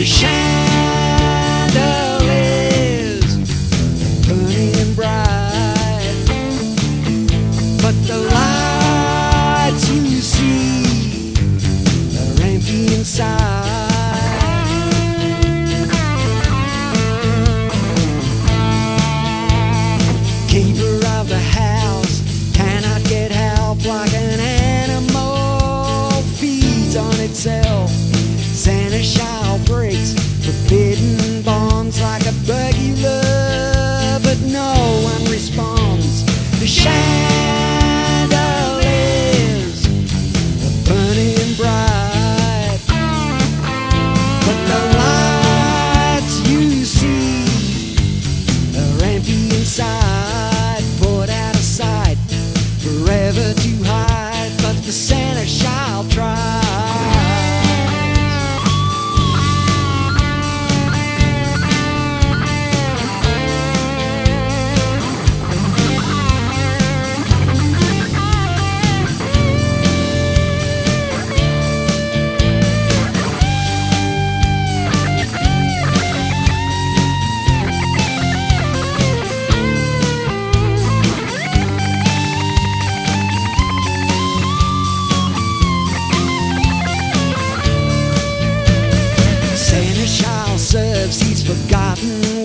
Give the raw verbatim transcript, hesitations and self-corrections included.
chandeliers burning bright, but the lights you see are empty inside. Keeper of the house cannot get help, like an animal feeds on itself. Seneschal breaks forbidden bonds like a bug you love, but no one responds. The chandeliers are burning bright, but the lights you see are empty inside. Put out of sight, forever to hide, but the seneschal tries. He's forgotten